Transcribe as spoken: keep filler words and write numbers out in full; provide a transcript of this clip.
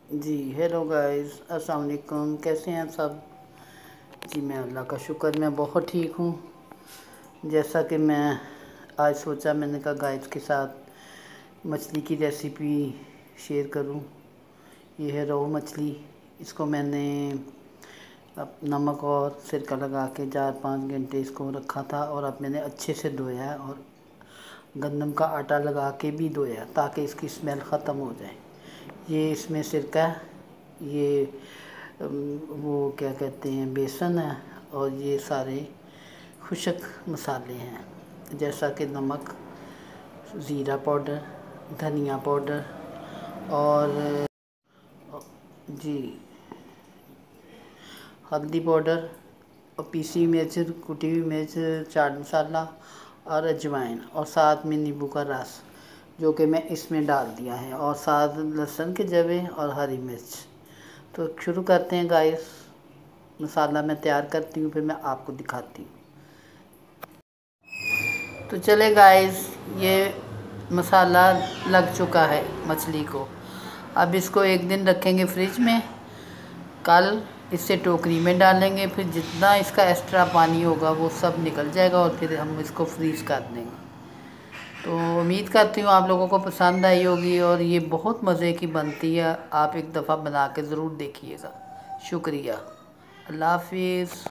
जी hello guys, अस्सलाम वालेकुम। कैसे हैं सब? जी मैं अल्लाह का शुक्र मैं बहुत ठीक हूँ। जैसा कि मैं आज सोचा, मैंने कहा गाइस के साथ मछली की रेसिपी शेयर करूँ। ये है रोहू मछली। इसको मैंने अब नमक और सिरका लगा के चार पाँच घंटे इसको रखा था, और अब मैंने अच्छे से धोया है और गंदम का आटा लगा के भी धोया ताकि इसकी स्मेल ख़त्म हो जाए। ये इसमें सिरका, ये वो क्या कहते हैं, बेसन है, और ये सारे खुशक मसाले हैं जैसा कि नमक, ज़ीरा पाउडर, धनिया पाउडर और जी हल्दी पाउडर और पीसी मिर्च, कुटी हुई मिर्च, चाट मसाला और अजवाइन, और साथ में नींबू का रस जो कि मैं इसमें डाल दिया है, और साथ लहसुन के जवे और हरी मिर्च। तो शुरू करते हैं गाइस। मसाला मैं तैयार करती हूँ, फिर मैं आपको दिखाती हूँ। तो चले गाइस, ये मसाला लग चुका है मछली को। अब इसको एक दिन रखेंगे फ्रिज में। कल इसे टोकरी में डालेंगे, फिर जितना इसका एक्स्ट्रा पानी होगा वो सब निकल जाएगा, और फिर हम इसको फ्रीज़ कर देंगे। तो उम्मीद करती हूँ आप लोगों को पसंद आई होगी, और ये बहुत मज़े की बनती है। आप एक दफ़ा बना के ज़रूर देखिएगा। शुक्रिया। अल्लाह हाफिज़।